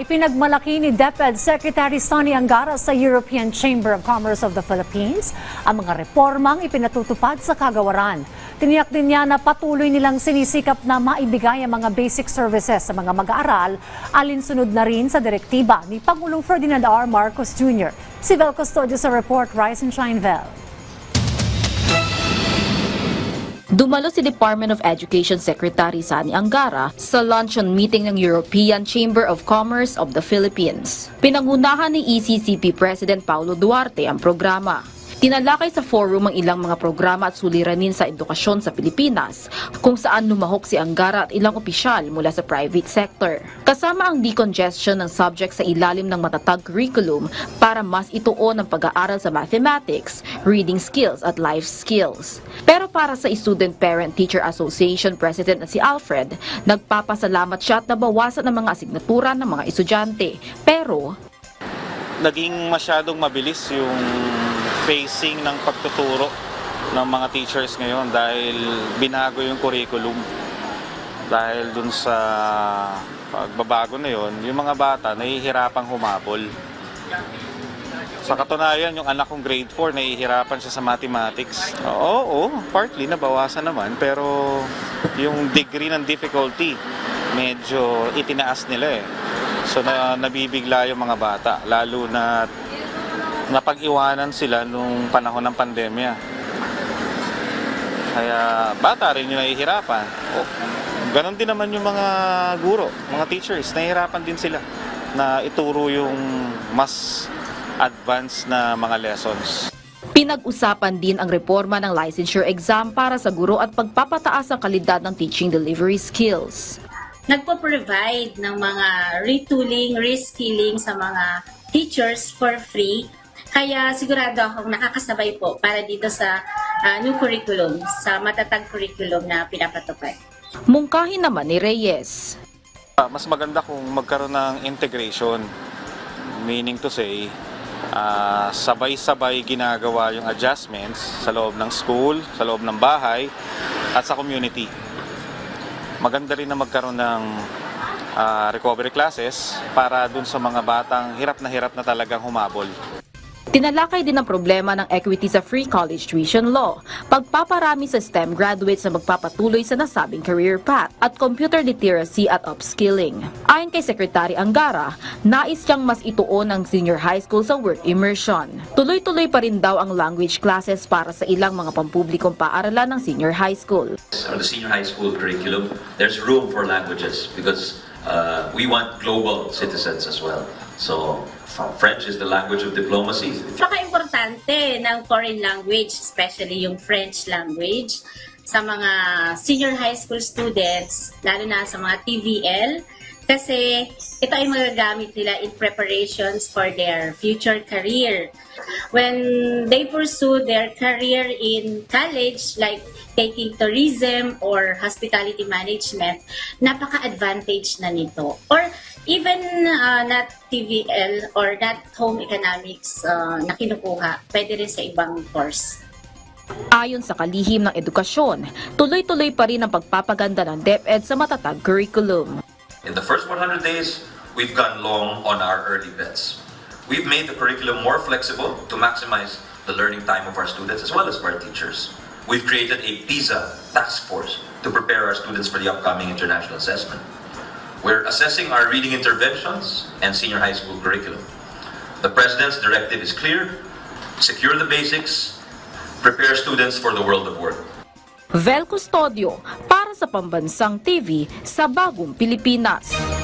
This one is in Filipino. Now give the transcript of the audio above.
Ipinagmalaki ni DepEd Secretary Sonny Angara sa European Chamber of Commerce of the Philippines ang mga reformang ipinatutupad sa kagawaran. Tiniyak din niya na patuloy nilang sinisikap na maibigay ang mga basic services sa mga mag-aaral, alinsunod na rin sa direktiba ni Pangulong Ferdinand R. Marcos Jr. Si Vel Custodio sa report, Rise and Shine, Vel. Dumalo si Department of Education Secretary Sonny Angara sa luncheon meeting ng European Chamber of Commerce of the Philippines. Pinangunahan ni ECCP President Paulo Duarte ang programa. Tinalakay sa forum ang ilang mga programa at suliranin sa edukasyon sa Pilipinas kung saan lumahok si Angara at ilang opisyal mula sa private sector. Kasama ang decongestion ng subject sa ilalim ng matatag curriculum para mas ituon ang pag-aaral sa mathematics, reading skills at life skills. Pero para sa Student Parent Teacher Association President na si Alfred, nagpapasalamat siya at nabawasan ang mga asignatura ng mga estudyante. Pero naging masyadong mabilis yung facing ng pagtuturo ng mga teachers ngayon dahil binago yung curriculum. Dahil dun sa pagbabago na yon, yung mga bata nahihirapang humabol. Sa katunayan, yung anak kong grade 4, nahihirapan siya sa mathematics. Oo, partly nabawasan naman, pero yung degree ng difficulty, medyo itinaas nila eh. So nabibigla yung mga bata, lalo na napag-iwanan sila nung panahon ng pandemya. Kaya bata rin yung nahihirapan. Ganon din naman yung mga guro, mga teachers, nahihirapan din sila na ituro yung mas advanced na mga lessons. pinag-usapan din ang reforma ng licensure exam para sa guro at pagpapataas ng kalidad ng teaching delivery skills. Nagpo-provide ng mga retooling, reskilling sa mga teachers for free. Kaya sigurado akong nakakasabay po para dito sa new curriculum, sa matatag curriculum na pinapatupad. Mungkahin naman ni Reyes. Mas maganda kung magkaroon ng integration, meaning to say, sabay-sabay ginagawa yung adjustments sa loob ng school, sa loob ng bahay, at sa community. Maganda rin na magkaroon ng recovery classes para dun sa mga batang hirap na talagang humabol. Tinalakay din ang problema ng equity sa free college tuition law, pagpaparami sa STEM graduates na magpapatuloy sa nasabing career path, at computer literacy at upskilling. Ayon kay Secretary Angara, nais siyang mas ituon ang senior high school sa work immersion. Tuloy-tuloy pa rin daw ang language classes para sa ilang mga pampublikong paaralan ng senior high school. On the senior high school curriculum, there's room for languages because we want global citizens as well. So, French is the language of diplomacy. Napaka-importante ng foreign language, especially yung French language, sa mga senior high school students, lalo na sa mga TVL, kasi ito ay magagamit nila in preparations for their future career. When they pursue their career in college, like taking tourism or hospitality management, napaka-advantage na nito. Or even not TVL or not home economics na kinukuha, pwede rin sa ibang course. Ayon sa kalihim ng edukasyon, tuloy-tuloy pa rin ang pagpapaganda ng DepEd sa matatag curriculum. In the first 100 days, we've gone long on our early bets. We've made the curriculum more flexible to maximize the learning time of our students as well as for our teachers. We've created a PISA task force to prepare our students for the upcoming international assessment. We're assessing our reading interventions and senior high school curriculum. The President's directive is clear: secure the basics, prepare students for the world of work. Vel Custodio para sa Pambansang TV sa Bagong Pilipinas.